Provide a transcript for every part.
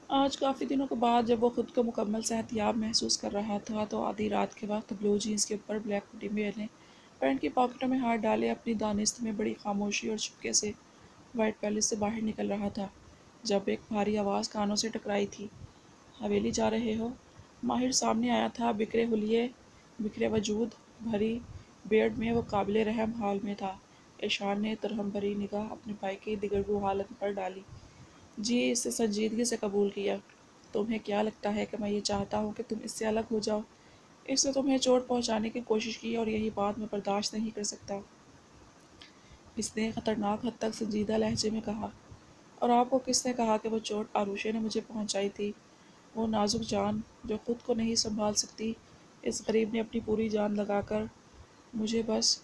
آج کافی دنوں کے بعد جب وہ خود کو مکمل صحتیاب محسوس کر رہا تھا تو آدھی رات کے وقت بلو جینس کے اوپر بلیک ہوڈی میں نے پینٹ کی پاکٹوں میں ہاتھ ڈالے اپنی دانست میں بڑی خاموشی اور چپکے سے وائٹ پیلس سے باہر نکل رہا تھا جب ایک بھاری آواز کانوں سے ٹکرائی تھی۔ حویلی جا رہے ہو؟ ماہر سامنے آیا تھا، بکھرے حلیے، بکھرے وجود، بھری بیئرڈ میں وہ قابل رحم حال میں تھا۔ ایشان نے ترہم بھری نگاہ اپنے بھائی کی دگرگوں حالت پر ڈالی۔ جی اسے سنجیدگی سے قبول کیا۔ تمہیں کیا لگتا ہے کہ میں یہ چاہتا ہوں کہ تم اس سے الگ ہو جاؤ؟ اس نے تمہیں چوٹ پہنچانے کی کوشش کی اور یہی بات میں برداشت نہیں کر سکتا، اس نے خطرناک حد تک سنجیدہ لہجے میں کہا۔ اور آپ کو کس نے کہا کہ وہ چوٹ آروشے نے مجھے پہنچائی تھی؟ وہ نازک جان جو خود کو نہیں سنبھال سکتی، اس غریب نے اپنی پوری جان لگا کر مجھے بس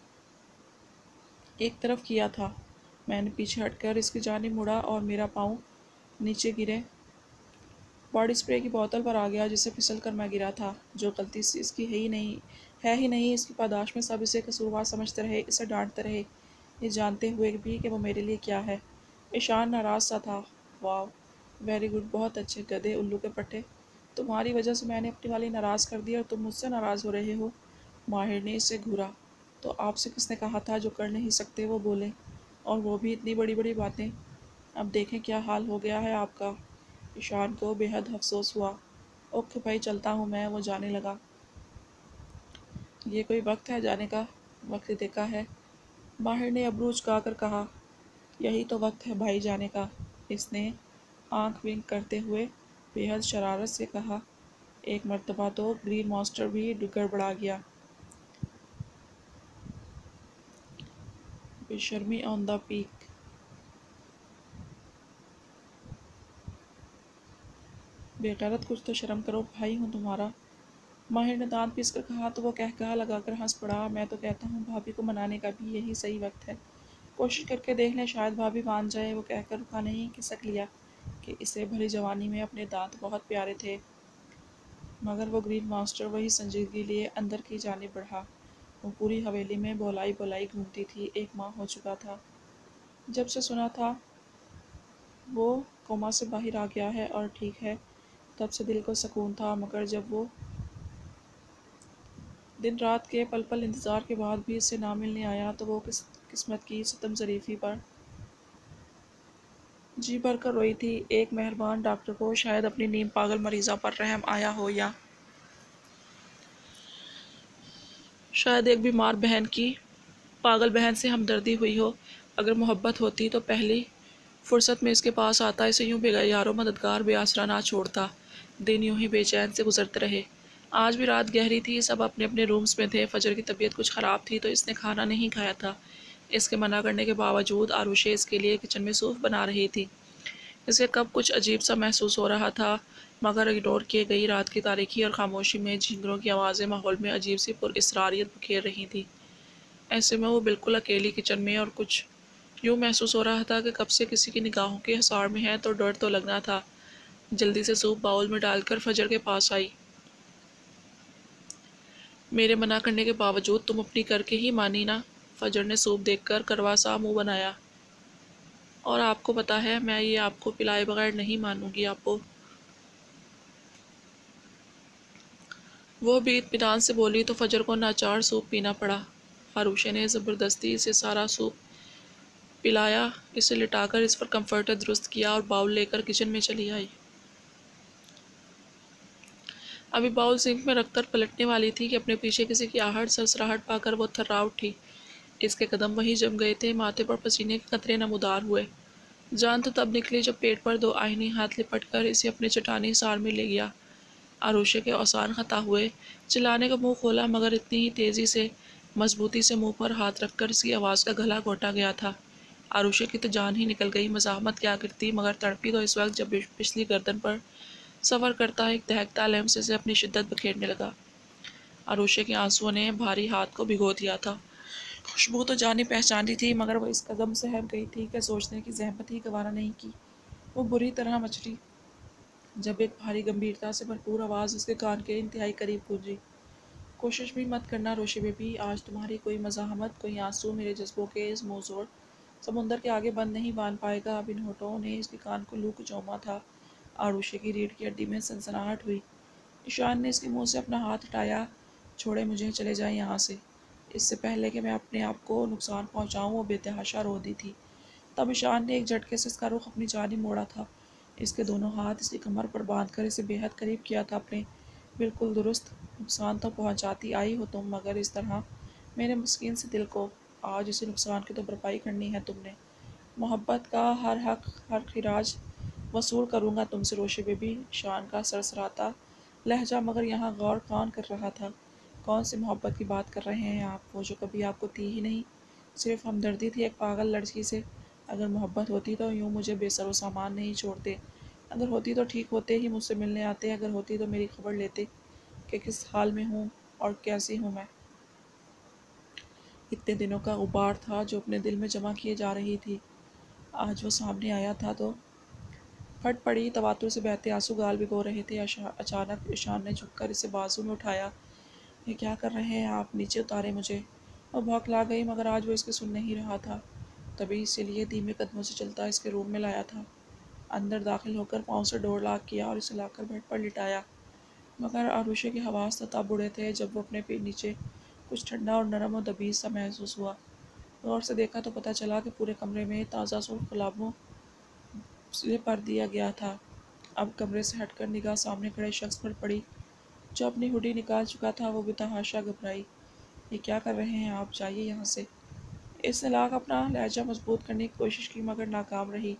ایک طرف کیا تھا۔ میں نے پیچھے ہٹ کر اس کی جانب مڑا اور میرا پاؤں نیچے گرے باڈی اسپرے کی بوتل پر آ گیا جسے پھسل کر میں گرا تھا۔ جو غلطی اس کی ہے ہی نہیں، اس کی پاداش میں سب اسے قصوروار سمجھتے رہے، اسے ڈانٹتے رہے، یہ جانتے ہوئے بھی کہ وہ میرے لیے کیا ہے۔ ایشان ناراض سا تھا۔ واو، ویری گڈ، بہت اچھے، گدھے الو کے پٹھے، تمہاری وجہ سے میں نے اپنی والی ناراض کر دی اور تم مجھ سے ناراض ہو رہے ہو۔ ماہر نے اسے گھورا۔ تو آپ سے کس نے کہا تھا جو کر نہیں سکتے وہ بولیں، اور وہ بھی اتنی بڑی بڑی باتیں؟ اب دیکھیں کیا حال ہو گیا ہے آپ کا۔ ایشان کو بے حد افسوس ہوا۔ اوکے بھائی، چلتا ہوں میں۔ وہ جانے لگا۔ یہ کوئی وقت ہے جانے کا؟ وقت دیکھا ہے؟ ماہر نے ابرو اچکا کر کہا۔ یہی تو وقت ہے بھائی جانے کا، اس نے آنکھ ونک کرتے ہوئے بے حد شرارت سے کہا۔ ایک مرتبہ تو گرین ماسٹر بھی گڑبڑا گیا۔ بے شرمی آن دا پیک۔ بے غیرت، کچھ تو شرم کرو، بھائی ہوں تمہارا۔ ماہر نے دانت پیس کر کہا تو وہ قہقہہ لگا کر ہنس پڑا۔ میں تو کہتا ہوں بھابھی کو منانے کا بھی یہی صحیح وقت ہے۔ کوشش کر کے دیکھ لیں، شاید بھابھی مان جائے۔ وہ کہہ کر رکا نہیں، کھسک لیا کہ اسے بھلی جوانی میں اپنے دانت بہت پیارے تھے، مگر وہ گرین ماسٹر وہی سنجیدگی لیے اندر کی جانب بڑھا۔ وہ پوری حویلی میں بولائی بولائی گھومتی تھی۔ 1 ماہ ہو چکا تھا جب سے سنا تھا وہ کوما سے باہر آ گیا ہے اور ٹھیک ہے، تب سے دل کو سکون تھا، مگر جب وہ دن رات کے پل پل انتظار کے بعد بھی اس سے نہ ملنے آیا تو وہ قسمت کی ستم ظریفی پر جی بھر کر روئی تھی۔ ایک مہربان ڈاکٹر کو شاید اپنی نیم پاگل مریضہ پر رحم آیا ہو، یا شاید ایک بیمار بہن کی پاگل بہن سے ہمدردی ہوئی ہو۔ اگر محبت ہوتی تو پہلی فرصت میں اس کے پاس آتا، اسے یوں بے یار و مددگار بے آسرا نہ چھوڑتا۔ دن یوں ہی بے چین سے گزرتے رہے۔ آج بھی رات گہری تھی، سب اپنے اپنے رومز میں تھے۔ فجر کی طبیعت کچھ خراب تھی تو اس نے کھانا نہیں کھایا تھا۔ اس کے منع کرنے کے باوجود آروشے اس کے لیے کچن میں سوپ بنا رہی تھی۔ اسے کب کچھ عجیب سا محسوس ہو رہا تھا، مگر اگنور کیے گئی رات کی تاریکی اور خاموشی میں جھینگروں کی آوازیں ماحول میں عجیب سی پر اسراریت بکھیر رہی تھیں۔ ایسے میں وہ بالکل اکیلی کچن میں، اور کچھ یوں محسوس ہو رہا تھا کہ کب سے کسی کی نگاہوں کے حصار میں ہے، تو ڈر تو لگنا تھا۔ جلدی سے سوپ باؤل میں ڈال کر فجر کے پاس آئی۔ میرے منع کرنے کے باوجود تم اپنی کر کے ہی مانی نا؟ فجر نے سوپ دیکھ کر کروا سا منہ بنایا۔ اور آپ کو پتا ہے میں یہ آپ کو پلائے بغیر نہیں مانوں گی، آپ کو۔ وہ بھی اطمینان سے بولی تو فجر کو ناچار سوپ پینا پڑا۔ آروشے نے زبردستی اسے سارا سوپ پلایا، اسے لٹا کر اس پر کمفرٹر درست کیا اور باؤل لے کر کچن میں چلی آئی۔ ابھی باؤل سنک میں رکھ کر پلٹنے والی تھی کہ اپنے پیچھے کسی کی آہٹ سرسراہٹ پا کر وہ تھرا اٹھی۔ اس کے قدم وہیں جم گئے تھے، ماتھے پر پسینے کے قطرے نمودار ہوئے۔ جان تو تب نکلی جب پیٹ پر 2 آہنی ہاتھ لپٹ کر اسے اپنے چٹانی سار میں لے گیا۔ آروشے کے اوسان خطا ہوئے، چلانے کا منہ کھولا، مگر اتنی ہی تیزی سے مضبوطی سے منہ پر ہاتھ رکھ کر اس کی آواز کا گلا گھونٹا گیا تھا۔ آروشے کی تو جان ہی نکل گئی، مزاحمت کیا کرتی، مگر تڑپی تو اس وقت جب پچھلی گردن پر سفر کرتا ایک دہکتا لمس اسے اپنی شدت بکھیرنے لگا۔ آروشے کے آنسوؤں نے بھاری ہاتھ کو بھگو دیا تھا۔ خوشبو تو جانی پہچانی تھی، مگر وہ اس قدم سے ہٹ گئی تھی کہ سوچنے کی زحمت ہی گوارا نہیں کی۔ وہ بری طرح مچلی جب ایک بھاری گمبھیرتا سے بھرپور آواز اس کے کان کے انتہائی قریب گونجی۔ کوشش بھی مت کرنا روشے بیبی، آج تمہاری کوئی مزاحمت، کوئی آنسو میرے جذبوں کے اس موزون سمندر کے آگے بند نہیں باندھ پائے گا۔ اب ان ہونٹوں نے اس کے کان کو لو کچوما تھا आरुषि की रीढ़ की हड्डी में सनसनाहट हुई। ईशान ने इसके मुंह से अपना हाथ हटाया। छोड़े मुझे, चले जाए यहाँ से। इससे पहले कि मैं अपने आप को नुकसान पहुँचाऊँ वो बेतहाशा रो दी थी। तब ईशान ने एक झटके से इसका रुख अपनी जानिब मोड़ा था। इसके दोनों हाथ इसकी कमर पर बांधकर इसे बेहद करीब किया था अपने। बिल्कुल दुरुस्त। नुकसान तो पहुँचाती आई हो तुम, मगर इस तरह मेरे मस्कीन से दिल को। आज इसी नुकसान की तो भरपाई करनी है तुमने। मोहब्बत का हर हक, हर खिराज वसूल करूँगा तुमसे रोशे बेबी। ईशान का सरसराता लहजा मगर यहाँ गौर कौन कर रहा था। कौन सी मोहब्बत की बात कर रहे हैं आप, वो जो कभी आपको थी ही नहीं। सिर्फ हमदर्दी थी एक पागल लड़की से। अगर मोहब्बत होती तो यूँ मुझे बेसरो सामान नहीं छोड़ते। अगर होती तो ठीक होते ही मुझसे मिलने आते। अगर होती तो मेरी खबर लेते कि किस हाल में हूँ और कैसी हूँ मैं। इतने दिनों का गुबार था जो अपने दिल में जमा किए जा रही थी, आज वो सामने आया था तो फट पड़ी। तवातुर से बहते आंसू गाल भिगो रहे थे। अचानक ईशान ने झुककर इसे बाजू में उठाया। ये क्या कर रहे हैं आप, नीचे उतारे मुझे। वो भौंकला गई, मगर आज वो इसकी सुन नहीं रहा था। तभी इसीलिए धीमे कदमों से चलता इसके रूम में लाया था। अंदर दाखिल होकर पाँव से डोर लॉक किया और इसे लाकर बेड पर लिटाया। मगर आरुषि के हवास तो तब उड़े थे जब वो अपने नीचे कुछ ठंडा और नरम और दबीज सा महसूस हुआ। गौर से देखा तो पता चला कि पूरे कमरे में ताज़ा सुर्ख गुलाबों से भर दिया गया था। अब कमरे से हटकर निगाह सामने खड़े शख्स पर पड़ी जो अपनी हुडी निकाल चुका था। वो बेतहाशा घबराई। ये क्या कर रहे हैं आप, जाइए यहाँ से। इसने लाख अपना लहजा मजबूत करने की कोशिश की मगर नाकाम रही।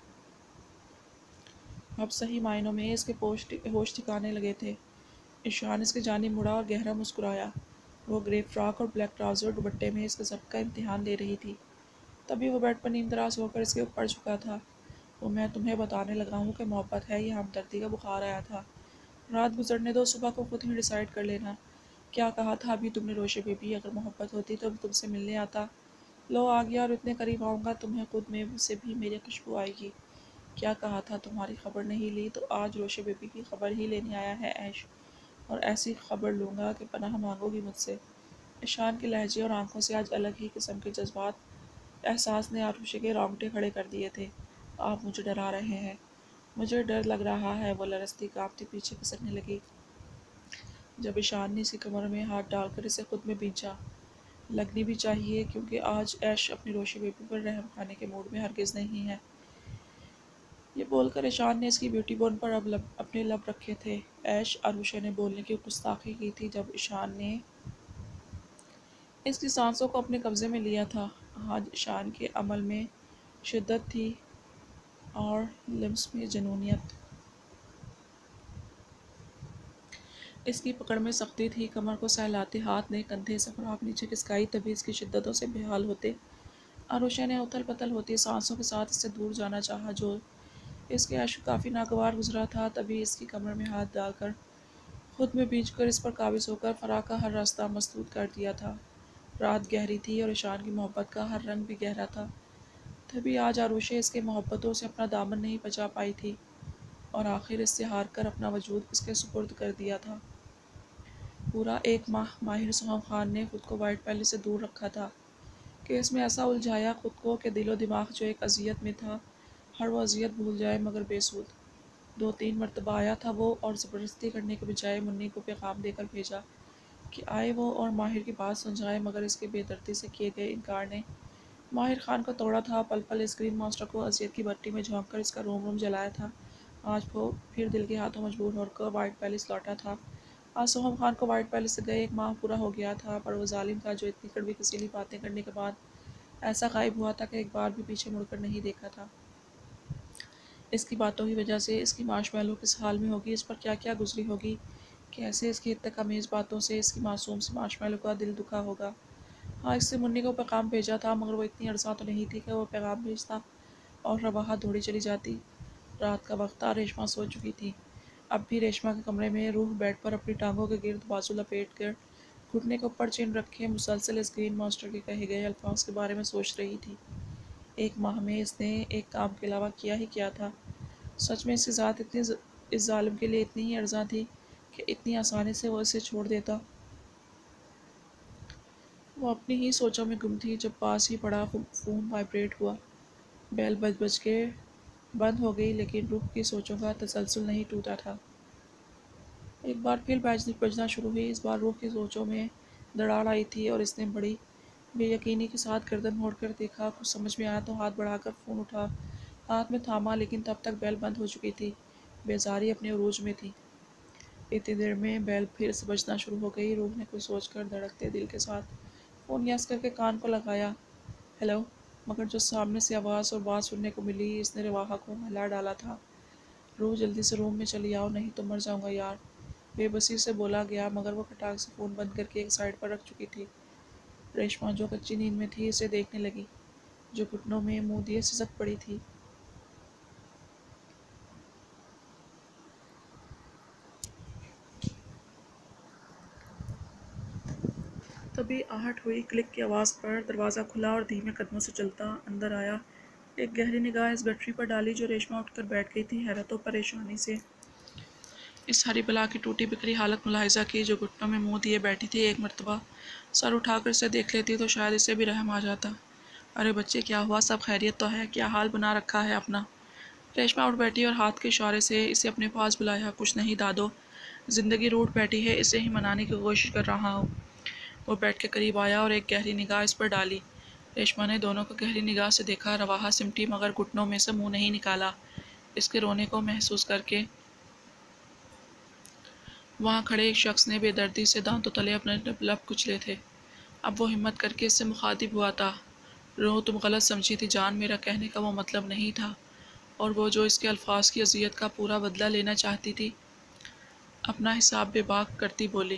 अब सही मायनों में इसके होश ठिकाने लगे थे। ईशान इसके जानिब मुड़ा और गहरा मुस्कुराया। वो ग्रे फ्रॉक और ब्लैक ट्राउज़र दुपट्टे में इसके ज़ब्त का इम्तिहान ले रही थी। तभी वो बेड पर नींदराज होकर इसके ऊपर झुका था। वो मैं तुम्हें बताने लगा हूँ कि मोहब्बत है या हमदर्दी का बुखार आया था। रात गुजरने दो, सुबह को खुद ही डिसाइड कर लेना। क्या कहा था अभी तुमने रोशे बेबी, अगर मोहब्बत होती तो तुमसे मिलने आता। लो आ गया और इतने करीब आऊँगा तुम्हें खुद में से भी मेरी खुशबू आएगी। क्या कहा था, तुम्हारी खबर नहीं ली तो आज रोशे बेबी की खबर ही लेने आया है ऐश। और ऐसी खबर लूँगा कि पनाह मांगोगी मुझसे। ईशान के लहजे और आंखों से आज अलग ही किस्म के जज्बात एहसास ने आरुषि के रोंगटे खड़े कर दिए थे। आप मुझे डरा रहे हैं। मुझे डर लग रहा है, वो लरसती कांपती पीछे खिसकने लगी जब ईशान ने इसी कमर में हाथ डालकर इसे खुद में बींचा। लगनी भी चाहिए, क्योंकि आज ऐश अपनी रोशी बेबी पर रहम खाने के मूड में हरगिज़ नहीं है। ये बोलकर ईशान ने इसकी ब्यूटी बोन पर अब अपने लब रखे थे। ऐश, आरुषि ने बोलने की गुस्ताखी की थी जब ईशान ने इसकी सांसों को अपने कब्जे में लिया था। आज ईशान के अमल में शिद्दत थी और लिम्स में जुनूनियत। इसकी पकड़ में सख्ती थी। कमर को सहलाते हाथ ने कंधे से फराक नीचे खिसकाई, तभी इसकी शिद्दतों से बेहाल होते आरुषि ने उथल पथल होती सांसों के साथ इससे दूर जाना चाहा। जो इसके अश्क काफ़ी नागवार गुजरा था, तभी इसकी कमर में हाथ डालकर खुद में बींच कर इस पर काबिज होकर फराग का हर रास्ता मसदूद कर दिया था। रात गहरी थी और ईशान की मोहब्बत का हर रंग भी गहरा था। तभी आज आरुषि इसके मोहब्बतों से अपना दामन नहीं बचा पाई थी और आखिर इससे हार कर अपना वजूद इसके सुपुर्द कर दिया था। पूरा एक माह माहिर सोहम खान ने खुद को वाइट पैलेस से दूर रखा था। केस में ऐसा उलझाया खुद को कि दिलो दिमाग जो एक अजियत में था, हर वो अजियत भूल जाए मगर बेसूद। 2-3 मरतबा आया था वो, और ज़बरदस्ती करने के बजाय मुन्नी को पैगाम देकर भेजा कि आए वो और माहिर की बात सुन जाए, मगर इसके बेदर्दी से किए गए इनकार ने माहिर खान को तोड़ा था। पल पल स्क्रीन मास्टर को अजियत की भट्टी में झोंक कर इसका रोम रोम जलाया था। आज वो फिर दिल के हाथों मजबूर होकर वाइट पैलेस लौटा था। आज सोहम खान को वाइट पैलेस से गए 1 माह पूरा हो गया था, पर वो जालिम था जो इतनी कड़वी कसीली बातें करने के बाद ऐसा गायब हुआ था कि एक बार भी पीछे मुड़कर नहीं देखा था। इसकी बातों की वजह से इसकी मार्शमैलो किस हाल में होगी, इस पर क्या क्या गुजरी होगी, कैसे इसकी इत्तेकामेज़ बातों से इसकी मासूम सी मार्शमैलो का दिल दुखा होगा। हाँ, इससे मुन्नी को पैगाम भेजा था, मगर वो इतनी अरसा तो नहीं थी कि वो पैगाम भेजता और रवाहा दौड़ी चली जाती। रात का वक्त था, रेशमा सो चुकी थी। अब भी रेशमा के कमरे में रूह बेड पर अपनी टांगों के गिर्द बाजू लपेट कर घुटने के ऊपर चिन रखे मुसलसल स्क्रीन मास्टर के कहे गए अल्फाज के बारे में सोच रही थी। 1 माह में इसने एक काम के अलावा किया ही क्या था। सच में इसकी ज़ात इतनी इस जालिम के लिए इतनी ही अर्जा थी कि इतनी आसानी से वो इसे छोड़ देता। वो अपनी ही सोचों में गुम थी जब पास ही पड़ा फ़ोन वाइब्रेट हुआ। बेल बज बज के بند ہو گئی، لیکن روح کی سوچوں کا تسلسل نہیں ٹوٹا تھا۔ ایک بار پھر بجنا شروع ہوئی۔ اس بار روح کی سوچوں میں دراڑ آئی تھی اور اس نے بڑی بے یقینی کے ساتھ گردن موڑ کر دیکھا۔ کچھ سمجھ میں آیا تو ہاتھ بڑھا کر فون اٹھا ہاتھ میں تھاما، لیکن تب تک بیل بند ہو چکی تھی۔ بیزاری اپنے عروج میں تھی۔ اتنی دیر میں بیل پھر سے بجنا شروع ہو گئی۔ روح نے کچھ سوچ کر دھڑکتے دل کے ساتھ فون یس کر کے کان کو لگایا۔ ہیلو! مگر جو سامنے سے آواز اور بات سننے کو ملی، اس نے رواحہ کو ہلا ڈالا تھا۔ روح جلدی سے روم میں چلی آؤ، نہیں تو مر جاؤں گا یار، بے بسی سے بولا گیا، مگر وہ کھٹاک سے فون بند کر کے ایک سائیڈ پر رکھ چکی تھی۔ ریشما جو کچی نیند میں تھی اسے دیکھنے لگی، جو گھٹنوں میں منہ دیے سسک پڑی تھی۔ تبھی آہٹ ہوئی، کلک کی آواز پر دروازہ کھلا اور دھیمے قدموں سے چلتا اندر آیا۔ ایک گہری نگاہ اس گٹھری پر ڈالی جو ریشما اٹھ کر بیٹھ گئی تھی۔ حیرت و پریشانی سے اس ہری بلا کی ٹوٹی بکھری حالت ملاحظہ کی، جو گھٹنوں میں منہ دیے بیٹھی تھی۔ ایک مرتبہ سر اٹھا کر اسے دیکھ لیتی تو شاید اسے بھی رحم آ جاتا۔ ارے بچے، کیا ہوا؟ سب خیریت تو ہے؟ کیا حال بنا رکھا ہے اپنا؟ ریشما اٹھ بیٹھی اور ہاتھ کے اشارے سے اسے اپنے پاس بلایا۔ کچھ نہیں دادو، زندگی روٹھ بیٹھی ہے، اسے ہی منانے کی کوشش کر رہا ہوں۔ وہ بیٹھ کے قریب آیا اور ایک گہری نگاہ اس پر ڈالی۔ ریشما نے دونوں کو گہری نگاہ سے دیکھا۔ رواحہ سمٹی مگر گھٹنوں میں سے منہ نہیں نکالا۔ اس کے رونے کو محسوس کر کے وہاں کھڑے ایک شخص نے بے دردی سے دانتوں تلے اپنے لب کچلے تھے۔ اب وہ ہمت کر کے اس سے مخاطب ہوا تھا۔ روح، تم غلط سمجھی تھی جان، میرا کہنے کا وہ مطلب نہیں تھا۔ اور وہ جو اس کے الفاظ کی اذیت کا پورا بدلہ لینا چاہتی تھی، اپنا حساب بے باک کرتی بولی۔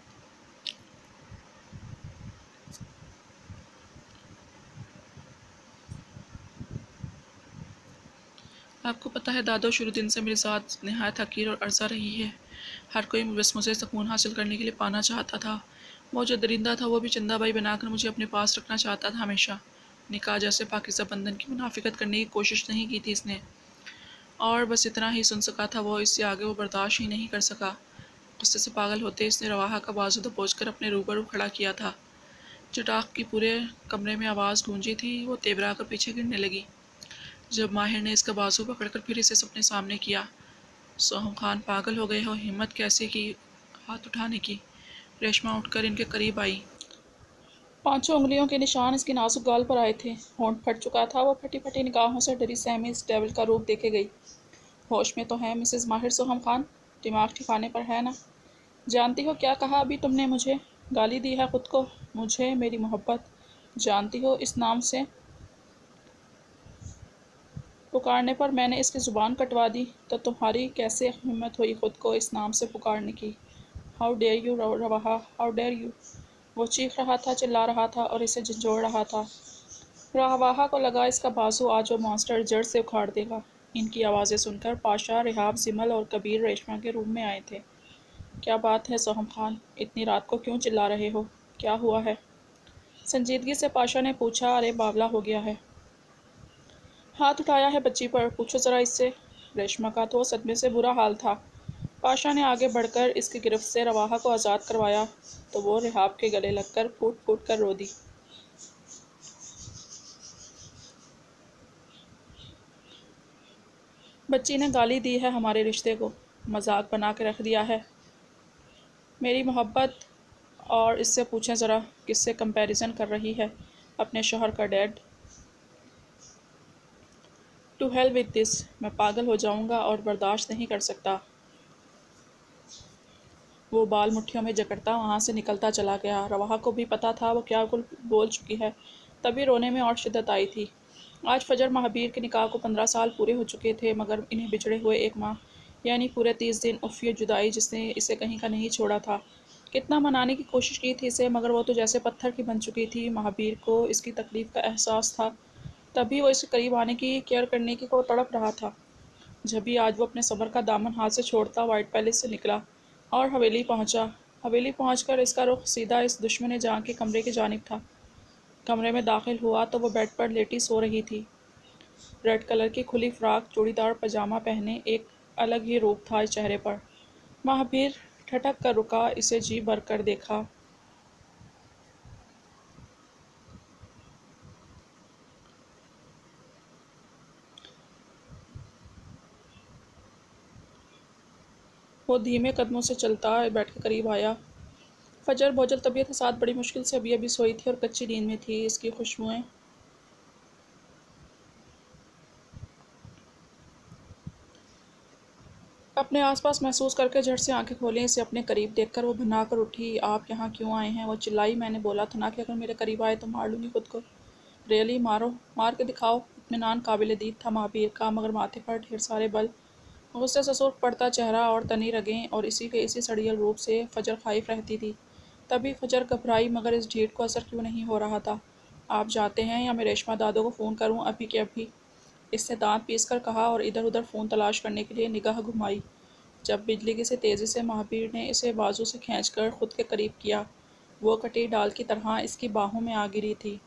آپ کو پتہ ہے دادو، شروع دن سے میری ذات نہایت حقیر اور عرضہ رہی ہے۔ ہر کوئی بس مجھے سکون حاصل کرنے کے لیے پانا چاہتا تھا۔ وہ جو درندہ تھا وہ بھی چندہ بائی بنا کر مجھے اپنے پاس رکھنا چاہتا تھا ہمیشہ۔ نکاح جیسے پاکیزہ بندھن کی منافقت کرنے کی کوشش نہیں کی تھی اس نے، اور بس اتنا ہی سن سکا تھا وہ، اس سے آگے وہ برداشت ہی نہیں کر سکا۔ غصے سے پاگل ہوتے اس نے رواحہ کا بازو دبوچ کر اپنے روبرو کھڑا کیا تھا۔ چٹاخ کی پورے کمرے میں آواز گونجی تھی۔ وہ تیبرا کر پیچھے گرنے لگی جب ماہر نے اس کا بازو پکڑ کر پھر اسے اپنے سامنے کیا۔ سوہم خان، پاگل ہو گئے ہو؟ ہمت کیسے کی ہاتھ اٹھانے کی؟ ریشما اٹھ کر ان کے قریب آئی۔ پانچوں انگلیوں کے نشان اس کے نازک گال پر آئے تھے۔ ہونٹ پھٹ چکا تھا۔ وہ پھٹی پھٹی نگاہوں سے ڈری سہمی اس ڈیول کا روپ دیکھے گئی۔ ہوش میں تو ہیں مسز ماہر سوہم خان؟ دماغ ٹھکانے پر ہے نا؟ جانتی ہو کیا کہا ابھی تم نے مجھے؟ گالی دی ہے خود کو؟ مجھے؟ میری محبت؟ جانتی ہو اس نام سے پکارنے پر میں نے اس کی زبان کٹوا دی، تو تمہاری کیسے ہمت ہوئی خود کو اس نام سے پکارنے کی؟ How dare you Rawaha, how dare you! وہ چیخ رہا تھا، چلا رہا تھا اور اسے جھنجھوڑ رہا تھا۔ رواحہ کو لگا اس کا بازو آج وہ مانسٹر جڑ سے اکھاڑ دے گا۔ ان کی آوازیں سن کر پاشا، رحاب، زمل اور کبیر ریشما کے روم میں آئے تھے۔ کیا بات ہے سوہم خان؟ اتنی رات کو کیوں چلا رہے ہو؟ کیا ہوا ہے؟ سنجیدگی سے پاشا نے پوچھا۔ ارے باولا ہو گیا ہے۔ ہاتھ اٹھایا ہے بچی پر، پوچھو ذرا اس سے۔ ریشما کا تو صدمے سے برا حال تھا۔ پاشا نے آگے بڑھ کر اس کی گرفت سے رواحہ کو آزاد کروایا تو وہ رحاب کے گلے لگ کر پھوٹ پھوٹ کر رو دی۔ بچی نے گالی دی ہے ہمارے رشتے کو، مذاق بنا کے رکھ دیا ہے میری محبت، اور اس سے پوچھیں ذرا کس سے کمپیریزن کر رہی ہے، اپنے شوہر کا dead. To hell with this, میں پاگل ہو جاؤں گا اور برداشت نہیں کر سکتا۔ وہ بال مٹھیوں میں جکڑتا وہاں سے نکلتا چلا گیا۔ رواحہ کو بھی پتہ تھا وہ کیا بول چکی ہے، تبھی رونے میں اور شدت آئی تھی۔ آج فجر مہابیر کے نکاح کو 15 سال پورے ہو چکے تھے، مگر انہیں بچھڑے ہوئے 1 ماہ، یعنی پورے 30 دن۔ اف، یہ جدائی جس نے اسے کہیں کا نہیں چھوڑا تھا۔ کتنا منانے کی کوشش کی تھی اسے، مگر وہ تو جیسے پتھر کی بن چکی تھی۔ مہابیر کو اس کی تکلیف کا احساس تھا، تبھی وہ اسے قریب آنے کی، کیئر کرنے کی کو تڑپ رہا تھا۔ جبھی آج وہ اپنے صبر کا دامن ہاتھ سے چھوڑتا وائٹ پیلس سے نکلا اور حویلی پہنچا۔ حویلی پہنچ کر اس کا رخ سیدھا اس دشمن جاں کے کمرے کی جانب تھا۔ کمرے میں داخل ہوا تو وہ بیڈ پر لیٹی سو رہی تھی۔ ریڈ کلر کی کھلی فراک، چوڑی دار پاجامہ پہنے، ایک الگ ہی روپ تھا اس چہرے پر۔ مہابیر ٹھٹک کر رکا، اسے جی بھر کر دیکھا۔ وہ دھیمے قدموں سے چلتا بیٹھ کے قریب آیا۔ فجر بوجھل طبیعت کے ساتھ بڑی مشکل سے ابھی سوئی تھی اور کچی نیند میں تھی۔ اس کی خوشبوئیں اپنے آس پاس محسوس کر کے جھٹ سے آنکھیں کھولیں۔ اسے اپنے قریب دیکھ کر وہ بھنا کر اٹھی۔ آپ یہاں کیوں آئے ہیں؟ وہ چلائی۔ میں نے بولا تھا نا کہ اگر میرے قریب آئے تو مار لوں گی خود کو۔ ریئلی؟ مارو، مار کے دکھاؤ۔ اطمینان قابل دید تھا مہابیر کا، مگر ماتھے پر ڈھیر سارے بل، غصے سے سرخ پڑتا چہرہ اور تنی رگیں، اور اسی کے اسی سڑیل روپ سے فجر خائف رہتی تھی۔ تبھی فجر گھبرائی، مگر اس ڈھیٹ کو اثر کیوں نہیں ہو رہا تھا؟ آپ جاتے ہیں یا میں ریشما دادو کو فون کروں ابھی کے ابھی؟ اس نے دانت پیس کر کہا اور ادھر ادھر فون تلاش کرنے کے لیے نگاہ گھمائی۔ جب بجلی کی سی تیزی سے مہابیر نے اسے بازو سے کھینچ کر خود کے قریب کیا، وہ کٹی ڈال کی طرح اس کی باہوں میں آ گری تھی۔